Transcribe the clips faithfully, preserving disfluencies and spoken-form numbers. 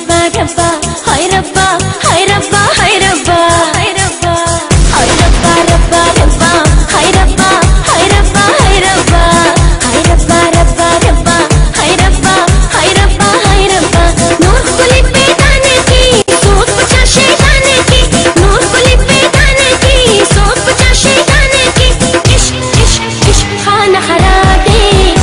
रब्बा रब्बा हाय रब्बा हाय रब्बा हाय रब्बा हाय रब्बा हाय रब्बा रब्बा रब्बा हाय रब्बा हाय रब्बा हाय रब्बा हाय रब्बा रब्बा रब्बा हाय रब्बा हाय रब्बा हाय रब्बा नूर कुली पे दाने की सोच पचा शैताने की नूर कुली पे दाने की सोच पचा शैताने की इश्क इश्क इश्क खाना खराबे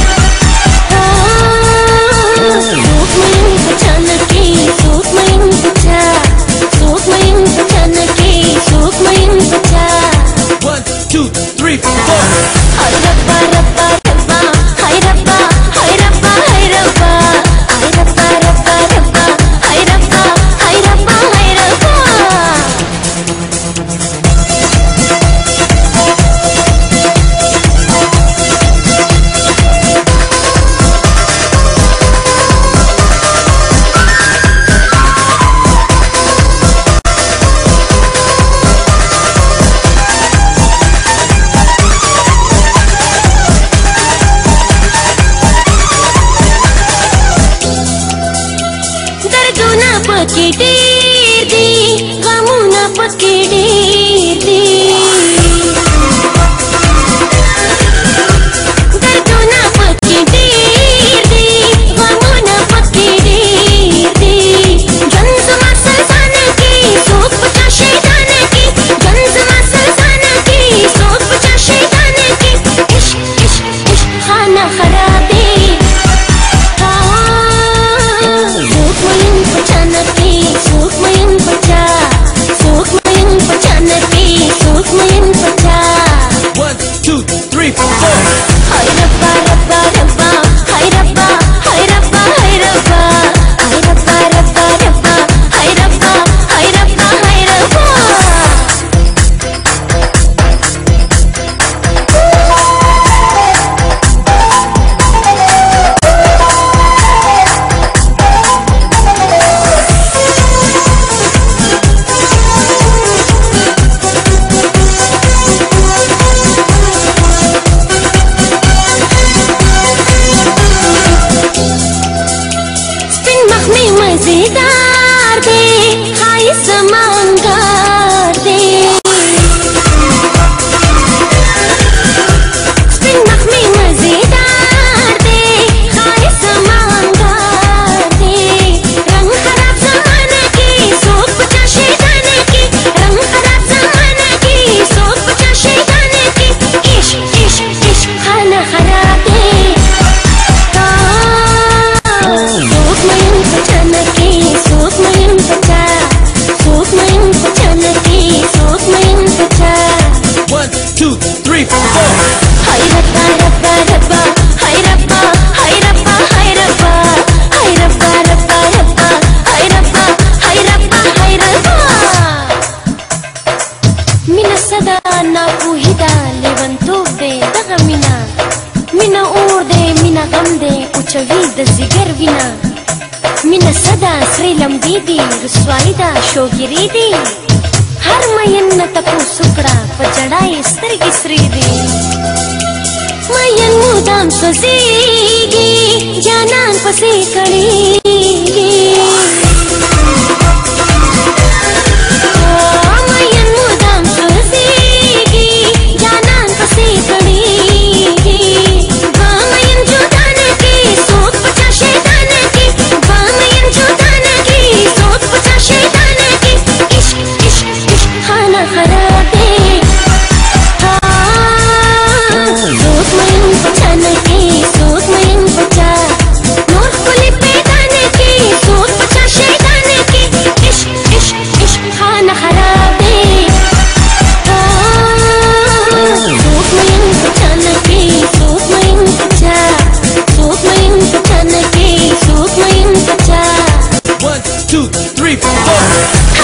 पके ढेर दी गमू ना पके ढेर दी दर्दों ना पके ढेर दी गमू ना पके ढेर दी गंजमा सल्ताना की सोच पचा शैताना की गंजमा सल्ताना की सोच पचा शैताना की इश्क इश्क इश्क खाना खराबे मजेदार दे हाय समांगार दे स्पिन मखमी मजेदार दे हाय समांगार दे रंग खराब जमाना की सोच पचा शैताने की रंग खराब जमाना की सोच पचा शैताने की इश्क इश्क इश्क खाना खराब दे जिगर विना मिना सदा श्री लंबी दी रुस्वाईदा शोगिरी दी हर मयन तपु सुकड़ा पजड़ाई स्त्री श्री दी मयन मुदाम सोजीगी जानान पसे कड़ीगी two, three, four.